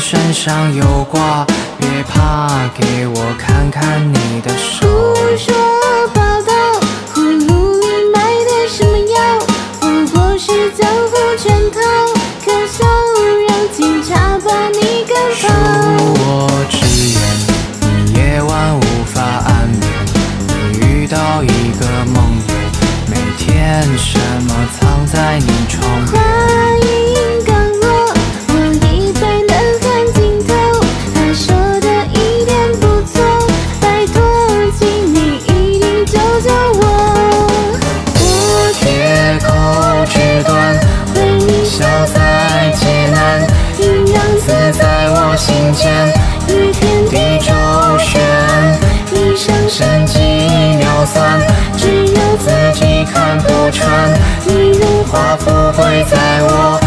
身上有挂，别怕，给我看看你的手。 胡说八道，葫芦里卖的什么药？不过是江湖圈套，可笑让警察把你赶恕跑。 我直言，你夜晚无法安眠，你遇到一个梦魇，每天什么藏在你床边。 话音刚落，我已被冷汗浸透。他说的一点不错，拜托，请你一定救救我。我铁口直断， 为你消灾解难， 阴阳自在我心间， 与天地周旋， 一生神机妙算， 只有自己看不穿， 你如化腐会在我